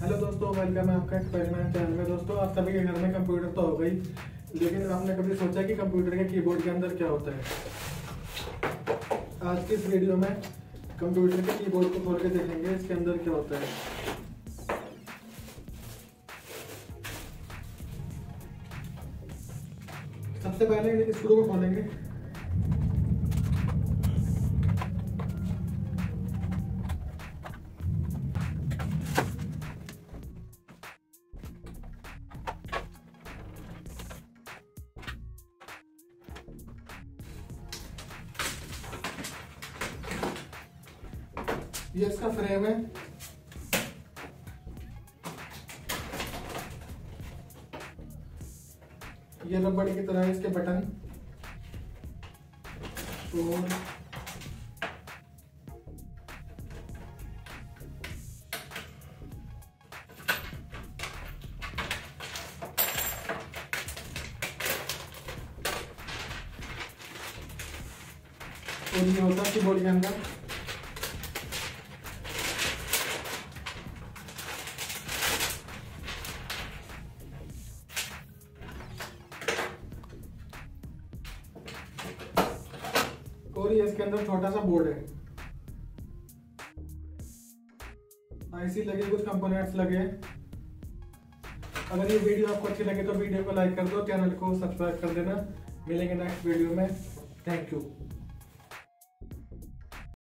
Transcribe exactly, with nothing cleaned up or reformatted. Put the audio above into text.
Hello दोस्तों, welcome है आपका एक्सपेरिमेंट चैनल में। दोस्तों, आप सभी के घर में कंप्यूटर तो हो गई, लेकिन आपने कभी सोचा कि कंप्यूटर के कीबोर्ड के अंदर क्या होता है? आज की इस वीडियो में कंप्यूटर के कीबोर्ड को खोल के देखेंगे इसके अंदर क्या होता है। सबसे पहले स्क्रू को खोलेंगे। ये इसका फ्रेम है। ये रबड़ की तरह है इसके बटन। और और ये होता है कीबोर्ड के अंदर। और ये इसके अंदर छोटा सा बोर्ड है, आईसी लगे, कुछ कंपोनेंट्स लगे। अगर ये वीडियो आपको अच्छी लगे तो वीडियो को लाइक कर दो, चैनल को सब्सक्राइब कर देना। मिलेंगे नेक्स्ट वीडियो में। Thank you.